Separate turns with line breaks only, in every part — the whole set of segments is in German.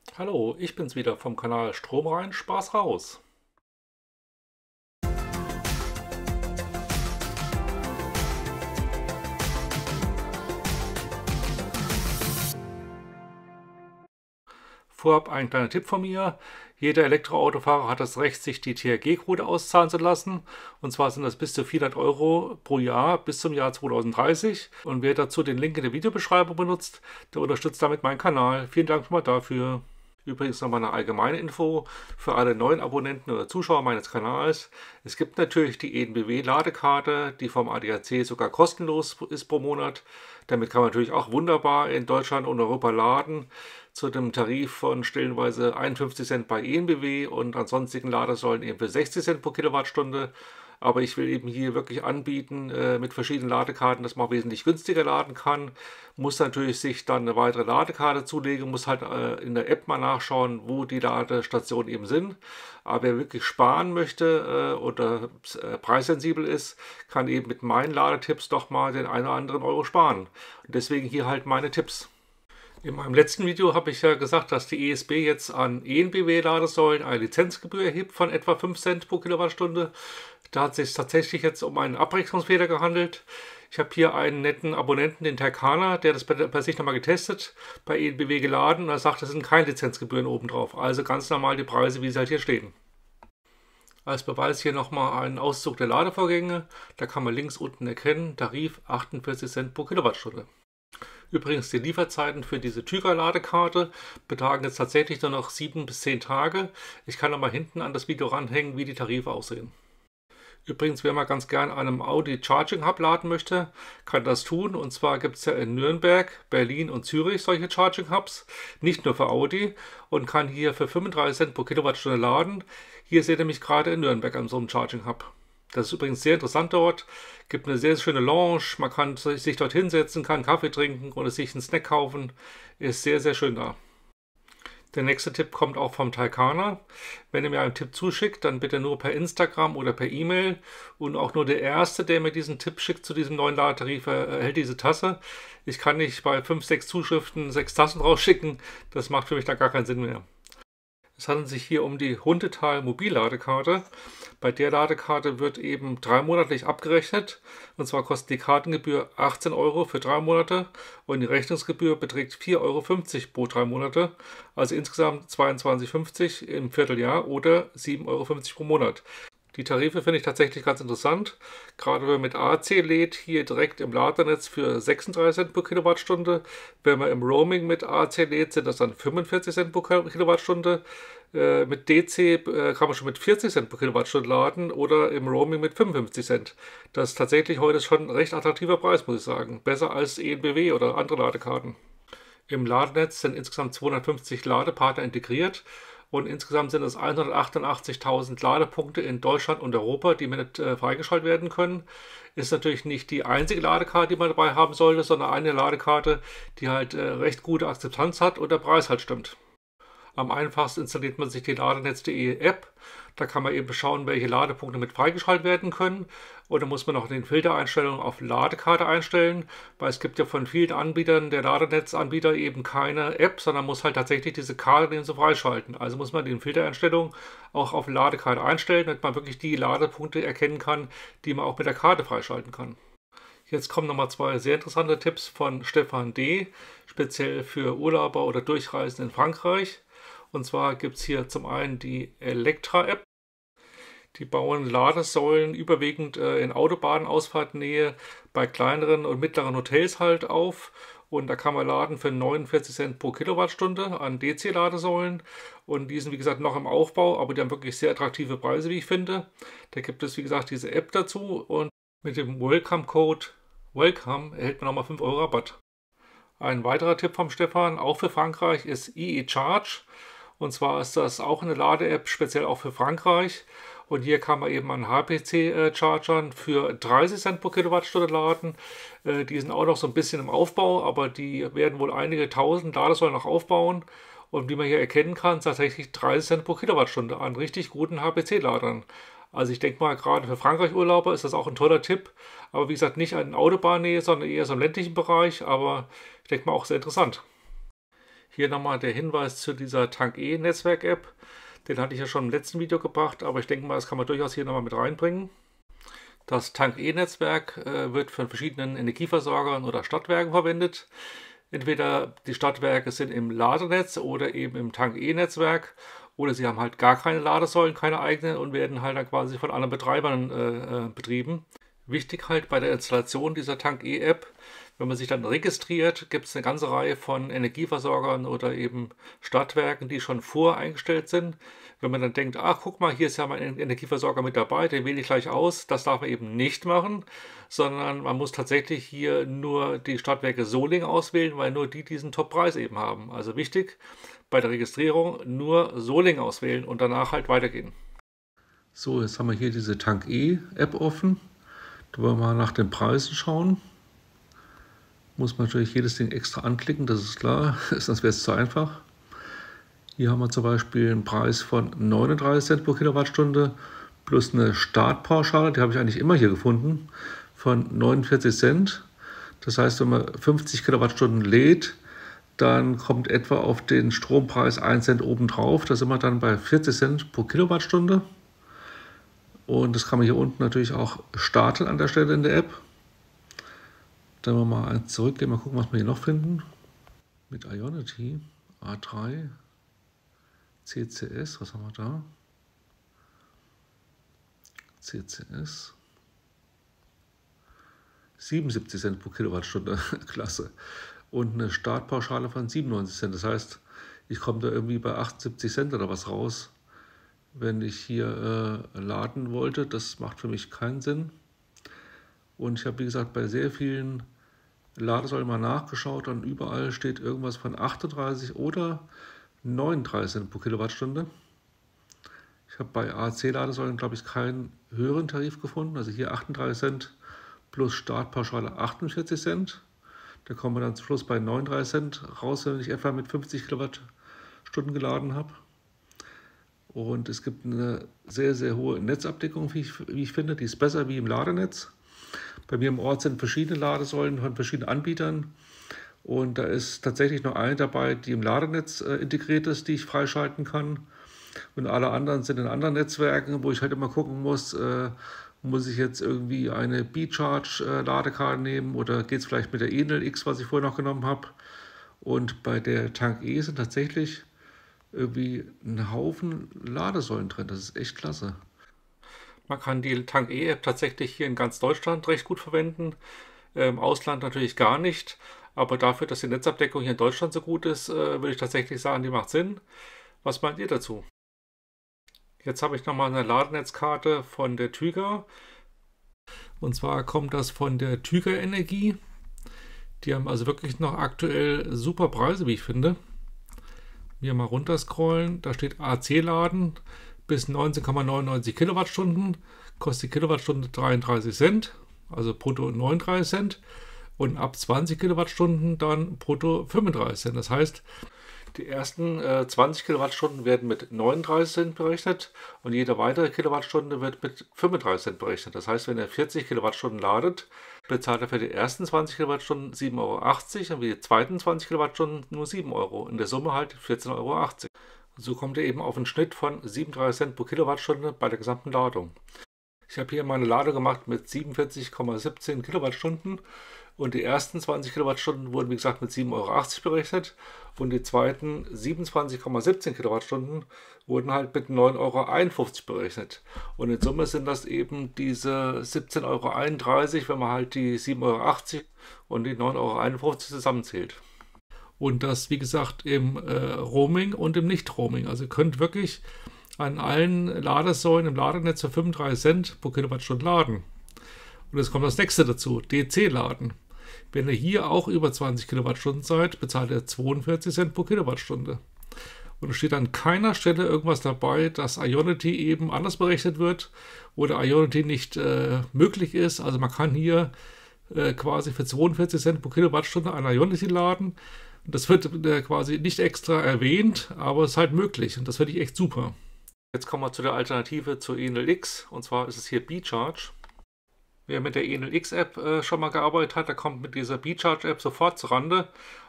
Hallo, ich bin's wieder vom Kanal Strom rein, Spaß raus. Vorab ein kleiner Tipp von mir. Jeder Elektroautofahrer hat das Recht, sich die THG-Quote auszahlen zu lassen. Und zwar sind das bis zu 400 Euro pro Jahr bis zum Jahr 2030. Und wer dazu den Link in der Videobeschreibung benutzt, der unterstützt damit meinen Kanal. Vielen Dank schon mal dafür. Übrigens nochmal eine allgemeine Info für alle neuen Abonnenten oder Zuschauer meines Kanals. Es gibt natürlich die EnBW-Ladekarte, die vom ADAC sogar kostenlos ist pro Monat. Damit kann man natürlich auch wunderbar in Deutschland und Europa laden, zu dem Tarif von stellenweise 51 Cent bei EnBW und an sonstigen Ladesäulen eben für 60 Cent pro Kilowattstunde. Aber ich will eben hier wirklich anbieten mit verschiedenen Ladekarten, dass man auch wesentlich günstiger laden kann. Muss natürlich sich dann eine weitere Ladekarte zulegen, muss halt in der App mal nachschauen, wo die Ladestationen eben sind. Aber wer wirklich sparen möchte oder preissensibel ist, kann eben mit meinen Ladetipps doch mal den einen oder anderen Euro sparen. Und deswegen hier halt meine Tipps. In meinem letzten Video habe ich ja gesagt, dass die ESB jetzt an EnBW-Ladesäulen eine Lizenzgebühr erhebt von etwa 5 Cent pro Kilowattstunde. Da hat es sich tatsächlich jetzt um einen Abrechnungsfehler gehandelt. Ich habe hier einen netten Abonnenten, den Terkana, der das bei sich nochmal getestet, bei EnBW geladen und er sagt, es sind keine Lizenzgebühren obendrauf. Also ganz normal die Preise, wie sie halt hier stehen. Als Beweis hier nochmal einen Auszug der Ladevorgänge. Da kann man links unten erkennen, Tarif 48 Cent pro Kilowattstunde. Übrigens, die Lieferzeiten für diese Tyra-Ladekarte betragen jetzt tatsächlich nur noch 7 bis 10 Tage. Ich kann nochmal hinten an das Video ranhängen, wie die Tarife aussehen. Übrigens, wer mal ganz gern an einem Audi Charging Hub laden möchte, kann das tun. Und zwar gibt es ja in Nürnberg, Berlin und Zürich solche Charging Hubs, nicht nur für Audi, und kann hier für 35 Cent pro Kilowattstunde laden. Hier seht ihr mich gerade in Nürnberg an so einem Charging Hub. Das ist übrigens sehr interessant dort. Gibt eine sehr schöne Lounge. Man kann sich dort hinsetzen, kann Kaffee trinken oder sich einen Snack kaufen. Ist sehr, sehr schön da. Der nächste Tipp kommt auch vom Taikana. Wenn ihr mir einen Tipp zuschickt, dann bitte nur per Instagram oder per E-Mail. Und auch nur der Erste, der mir diesen Tipp schickt zu diesem neuen Ladetarif, erhält diese Tasse. Ich kann nicht bei 5, 6 Zuschriften 6 Tassen rausschicken. Das macht für mich da gar keinen Sinn mehr. Es handelt sich hier um die Hundetal Mobilladekarte. Bei der Ladekarte wird eben 3-monatlich abgerechnet. Und zwar kostet die Kartengebühr 18 Euro für 3 Monate und die Rechnungsgebühr beträgt 4,50 Euro pro 3 Monate. Also insgesamt 22,50 im Vierteljahr oder 7,50 Euro pro Monat. Die Tarife finde ich tatsächlich ganz interessant. Gerade wenn man mit AC lädt, hier direkt im Ladernetz für 36 Cent pro Kilowattstunde. Wenn man im Roaming mit AC lädt, sind das dann 45 Cent pro Kilowattstunde. Mit DC kann man schon mit 40 Cent pro Kilowattstunde laden oder im Roaming mit 55 Cent. Das ist tatsächlich heute schon ein recht attraktiver Preis, muss ich sagen. Besser als EnBW oder andere Ladekarten. Im Ladenetz sind insgesamt 250 Ladepartner integriert. Und insgesamt sind es 188.000 Ladepunkte in Deutschland und Europa, die mit freigeschaltet werden können. Ist natürlich nicht die einzige Ladekarte, die man dabei haben sollte, sondern eine Ladekarte, die halt recht gute Akzeptanz hat und der Preis halt stimmt. Am einfachsten installiert man sich die Ladenetz.de App. Da kann man eben schauen, welche Ladepunkte mit freigeschaltet werden können. Und dann muss man noch den Filtereinstellungen auf Ladekarte einstellen, weil es gibt ja von vielen Anbietern, der Ladenetzanbieter, eben keine App, sondern muss halt tatsächlich diese Karte den so freischalten. Also muss man den Filtereinstellungen auch auf Ladekarte einstellen, damit man wirklich die Ladepunkte erkennen kann, die man auch mit der Karte freischalten kann. Jetzt kommen nochmal 2 sehr interessante Tipps von Stefan D., speziell für Urlauber oder Durchreisende in Frankreich. Und zwar gibt es hier zum einen die Elektra-App. Die bauen Ladesäulen überwiegend in Autobahnausfahrtnähe bei kleineren und mittleren Hotels halt auf. Und da kann man laden für 49 Cent pro Kilowattstunde an DC-Ladesäulen. Und die sind, wie gesagt, noch im Aufbau, aber die haben wirklich sehr attraktive Preise, wie ich finde. Da gibt es, wie gesagt, diese App dazu. Und mit dem Welcome-Code WELCOME erhält man nochmal 5 Euro Rabatt. Ein weiterer Tipp vom Stefan, auch für Frankreich, ist EE-Charge. Und zwar ist das auch eine Lade-App, speziell auch für Frankreich. Und hier kann man eben an HPC-Chargern für 30 Cent pro Kilowattstunde laden. Die sind auch noch so ein bisschen im Aufbau, aber die werden wohl einige tausend Ladesäulen noch aufbauen. Und wie man hier erkennen kann, tatsächlich 30 Cent pro Kilowattstunde an richtig guten HPC-Ladern. Also ich denke mal, gerade für Frankreich-Urlauber ist das auch ein toller Tipp. Aber wie gesagt, nicht an Autobahnnähe, sondern eher so im ländlichen Bereich. Aber ich denke mal auch sehr interessant. Hier nochmal der Hinweis zu dieser TankE-Netzwerk-App. Den hatte ich ja schon im letzten Video gebracht, aber ich denke mal, das kann man durchaus hier nochmal mit reinbringen. Das TankE-Netzwerk wird von verschiedenen Energieversorgern oder Stadtwerken verwendet. Entweder die Stadtwerke sind im Ladenetz oder eben im TankE-Netzwerk, oder sie haben halt gar keine Ladesäulen, keine eigenen, und werden halt dann quasi von anderen Betreibern betrieben. Wichtig halt bei der Installation dieser TankE-App: Wenn man sich dann registriert, gibt es eine ganze Reihe von Energieversorgern oder eben Stadtwerken, die schon voreingestellt sind. Wenn man dann denkt, ach guck mal, hier ist ja mein Energieversorger mit dabei, den wähle ich gleich aus, das darf man eben nicht machen, sondern man muss tatsächlich hier nur die Stadtwerke Solingen auswählen, weil nur die diesen Top-Preis eben haben. Also wichtig, bei der Registrierung nur Solingen auswählen und danach halt weitergehen. So, jetzt haben wir hier diese TankE-App offen. Da wollen wir mal nach den Preisen schauen. Muss man natürlich jedes Ding extra anklicken, das ist klar, sonst wäre es zu einfach. Hier haben wir zum Beispiel einen Preis von 39 Cent pro Kilowattstunde plus eine Startpauschale, die habe ich eigentlich immer hier gefunden, von 49 Cent. Das heißt, wenn man 50 Kilowattstunden lädt, dann kommt etwa auf den Strompreis 1 Cent obendrauf. Da sind wir dann bei 40 Cent pro Kilowattstunde. Und das kann man hier unten natürlich auch starten an der Stelle in der App. Dann wir mal eins zurückgehen, mal gucken, was wir hier noch finden. Mit Ionity A3 CCS, was haben wir da? CCS 77 Cent pro Kilowattstunde, klasse. Und eine Startpauschale von 97 Cent. Das heißt, ich komme da irgendwie bei 78 Cent oder was raus, wenn ich hier laden wollte. Das macht für mich keinen Sinn. Und ich habe, wie gesagt, bei sehr vielen Ladesäulen mal nachgeschaut und überall steht irgendwas von 38 oder 39 Cent pro Kilowattstunde. Ich habe bei AC-Ladesäulen, glaube ich, keinen höheren Tarif gefunden. Also hier 38 Cent plus Startpauschale 48 Cent. Da kommen wir dann zum Schluss bei 39 Cent raus, wenn ich etwa mit 50 Kilowattstunden geladen habe. Und es gibt eine sehr, sehr hohe Netzabdeckung, wie ich finde. Die ist besser wie im Ladenetz. Bei mir im Ort sind verschiedene Ladesäulen von verschiedenen Anbietern. Und da ist tatsächlich nur eine dabei, die im Ladenetz integriert ist, die ich freischalten kann. Und alle anderen sind in anderen Netzwerken, wo ich halt immer gucken muss, muss ich jetzt irgendwie eine B-Charge-Ladekarte nehmen oder geht es vielleicht mit der Enel X, was ich vorher noch genommen habe. Und bei der TankE sind tatsächlich irgendwie ein Haufen Ladesäulen drin. Das ist echt klasse. Man kann die TankE-App tatsächlich hier in ganz Deutschland recht gut verwenden. Im Ausland natürlich gar nicht. Aber dafür, dass die Netzabdeckung hier in Deutschland so gut ist, würde ich tatsächlich sagen, die macht Sinn. Was meint ihr dazu? Jetzt habe ich nochmal eine Ladenetzkarte von der Tüger. Und zwar kommt das von der Tüger Energie. Die haben also wirklich noch aktuell super Preise, wie ich finde. Hier mal runterscrollen. Da steht AC-Laden bis 19,99 Kilowattstunden. Kostet die Kilowattstunde 33 Cent. Also brutto 39 Cent. Und ab 20 Kilowattstunden dann brutto 35 Cent. Das heißt, die ersten 20 Kilowattstunden werden mit 39 Cent berechnet und jede weitere Kilowattstunde wird mit 35 Cent berechnet. Das heißt, wenn er 40 Kilowattstunden ladet, bezahlt er für die ersten 20 Kilowattstunden 7,80 Euro und für die zweiten 20 Kilowattstunden nur 7 Euro. In der Summe halt 14,80 Euro. So kommt er eben auf einen Schnitt von 37 Cent pro Kilowattstunde bei der gesamten Ladung. Ich habe hier meine Ladung gemacht mit 47,17 Kilowattstunden. Und die ersten 20 Kilowattstunden wurden, wie gesagt, mit 7,80 Euro berechnet. Und die zweiten 27,17 Kilowattstunden wurden halt mit 9,51 Euro berechnet. Und in Summe sind das eben diese 17,31 Euro, wenn man halt die 7,80 Euro und die 9,51 Euro zusammenzählt. Und das, wie gesagt, im Roaming und im Nicht-Roaming. Also ihr könnt wirklich an allen Ladesäulen im Ladenetz für 35 Cent pro Kilowattstunde laden. Und jetzt kommt das nächste dazu, DC-Laden. Wenn ihr hier auch über 20 Kilowattstunden seid, bezahlt ihr 42 Cent pro Kilowattstunde. Und es steht an keiner Stelle irgendwas dabei, dass Ionity eben anders berechnet wird oder Ionity nicht möglich ist. Also man kann hier quasi für 42 Cent pro Kilowattstunde an Ionity laden. Das wird quasi nicht extra erwähnt, aber es ist halt möglich und das finde ich echt super. Jetzt kommen wir zu der Alternative zur Enel X, und zwar ist es hier B-Charge. Wer mit der Enel X App schon mal gearbeitet hat, der kommt mit dieser B-Charge App sofort zurande.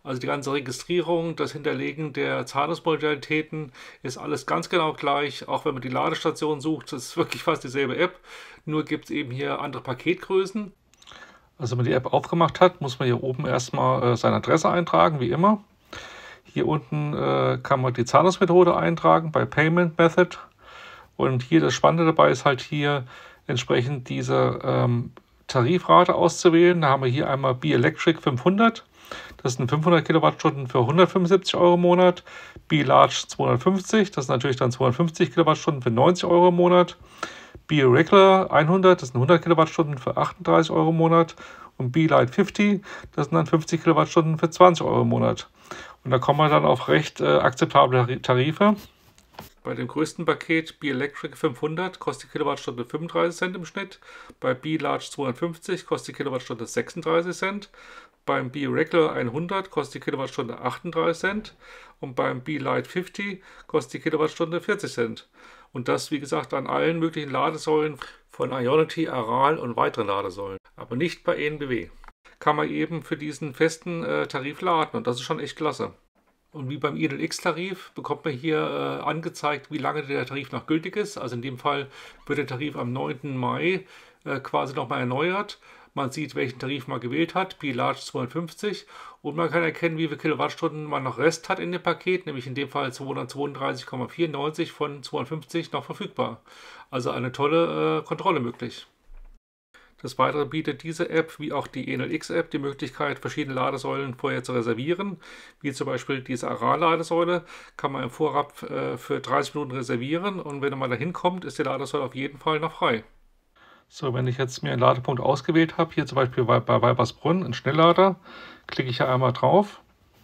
Also die ganze Registrierung, das Hinterlegen der Zahlungsmodalitäten ist alles ganz genau gleich. Auch wenn man die Ladestation sucht, das ist wirklich fast dieselbe App. Nur gibt es eben hier andere Paketgrößen. Also wenn man die App aufgemacht hat, muss man hier oben erstmal seine Adresse eintragen, wie immer. Hier unten kann man die Zahlungsmethode eintragen bei Payment Method. Und hier das Spannende dabei ist halt hier entsprechend diese Tarifrate auszuwählen. Da haben wir hier einmal B-Electric 500. Das sind 500 Kilowattstunden für 175 Euro im Monat. B-Large 250, das sind natürlich dann 250 Kilowattstunden für 90 Euro im Monat. B-Regular 100, das sind 100 Kilowattstunden für 38 Euro im Monat. Und B-Light 50, das sind dann 50 Kilowattstunden für 20 Euro im Monat. Und da kommen wir dann auf recht akzeptable Tarife. Bei dem größten Paket B-Electric 500 kostet die Kilowattstunde 35 Cent im Schnitt. Bei B-Large 250 kostet die Kilowattstunde 36 Cent. Beim B-Regular 100 kostet die Kilowattstunde 38 Cent. Und beim B-Light 50 kostet die Kilowattstunde 40 Cent. Und das, wie gesagt, an allen möglichen Ladesäulen von Ionity, Aral und weiteren Ladesäulen. Aber nicht bei EnBW. Kann man eben für diesen festen Tarif laden. Und das ist schon echt klasse. Und wie beim Enel X-Tarif bekommt man hier angezeigt, wie lange der Tarif noch gültig ist. Also in dem Fall wird der Tarif am 9. Mai quasi nochmal erneuert. Man sieht, welchen Tarif man gewählt hat, B-Large 250. Und man kann erkennen, wie viele Kilowattstunden man noch Rest hat in dem Paket, nämlich in dem Fall 232,94 von 250 noch verfügbar. Also eine tolle Kontrolle möglich. Des Weiteren bietet diese App, wie auch die Enel X-App, die Möglichkeit, verschiedene Ladesäulen vorher zu reservieren. Wie zum Beispiel diese Aral-Ladesäule kann man im Vorab für 30 Minuten reservieren und wenn man da hinkommt, ist die Ladesäule auf jeden Fall noch frei. So, wenn ich jetzt mir einen Ladepunkt ausgewählt habe, hier zum Beispiel bei Weibersbrunn, einen Schnelllader, klicke ich hier einmal drauf.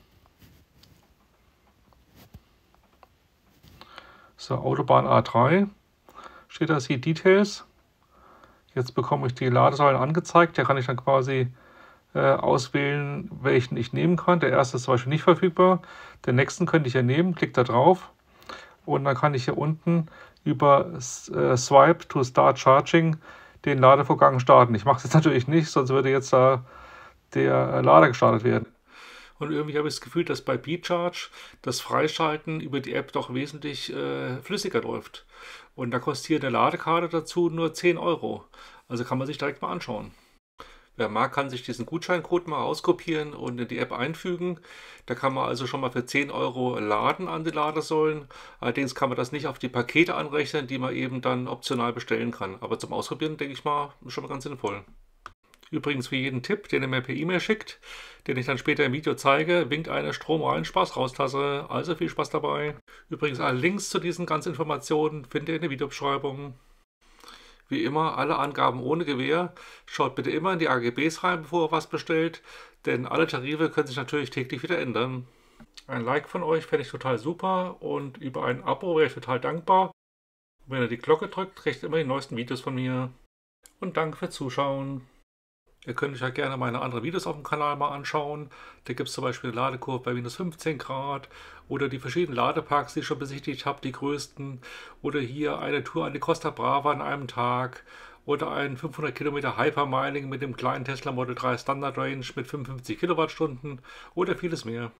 So, Autobahn A3, steht das hier Details. Jetzt bekomme ich die Ladesäulen angezeigt. Da kann ich dann quasi auswählen, welchen ich nehmen kann. Der erste ist zum Beispiel nicht verfügbar. Den nächsten könnte ich ja nehmen. Klicke da drauf. Und dann kann ich hier unten über Swipe to Start Charging den Ladevorgang starten. Ich mache es jetzt natürlich nicht, sonst würde jetzt da der Lader gestartet werden. Und irgendwie habe ich das Gefühl, dass bei B-Charge das Freischalten über die App doch wesentlich flüssiger läuft. Und da kostet hier eine Ladekarte dazu nur 10 Euro. Also kann man sich direkt mal anschauen. Wer mag, kann sich diesen Gutscheincode mal auskopieren und in die App einfügen. Da kann man also schon mal für 10 Euro laden an die Ladesäulen. Allerdings kann man das nicht auf die Pakete anrechnen, die man eben dann optional bestellen kann. Aber zum Ausprobieren, denke ich mal, ist schon mal ganz sinnvoll. Übrigens für jeden Tipp, den ihr mir per E-Mail schickt, den ich dann später im Video zeige, winkt eine stromrein Spaß raus Tasse. Also viel Spaß dabei. Übrigens alle Links zu diesen ganzen Informationen findet ihr in der Videobeschreibung. Wie immer, alle Angaben ohne Gewähr. Schaut bitte immer in die AGBs rein, bevor ihr was bestellt, denn alle Tarife können sich natürlich täglich wieder ändern. Ein Like von euch fände ich total super und über ein Abo wäre ich total dankbar. Und wenn ihr die Glocke drückt, kriegt ihr immer die neuesten Videos von mir. Und danke fürs Zuschauen. Ihr könnt euch ja gerne meine anderen Videos auf dem Kanal mal anschauen. Da gibt es zum Beispiel eine Ladekurve bei minus 15 Grad oder die verschiedenen Ladeparks, die ich schon besichtigt habe, die größten. Oder hier eine Tour an die Costa Brava an einem Tag. Oder ein 500 Kilometer Hypermining mit dem kleinen Tesla Model 3 Standard Range mit 55 Kilowattstunden oder vieles mehr.